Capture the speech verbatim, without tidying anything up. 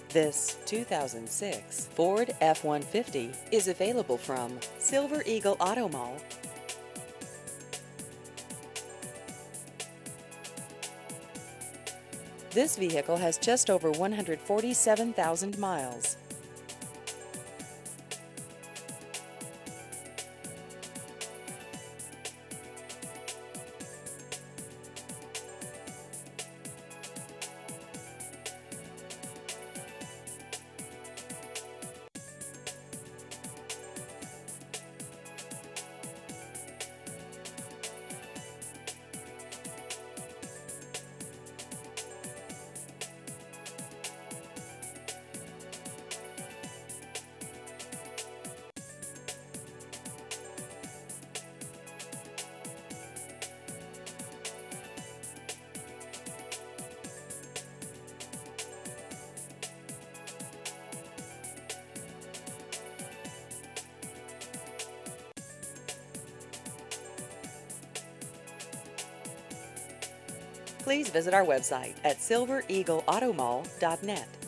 This two thousand six Ford F one fifty is available from Silver Eagle Auto Mall. This vehicle has just over one hundred forty-seven thousand miles. Please visit our website at silver eagle auto mall dot net.